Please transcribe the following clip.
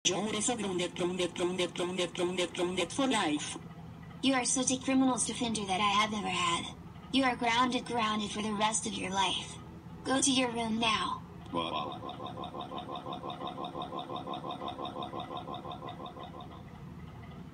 You're so grounded for life. You are such a criminal's defender that I have never had. You are grounded for the rest of your life. Go to your room now.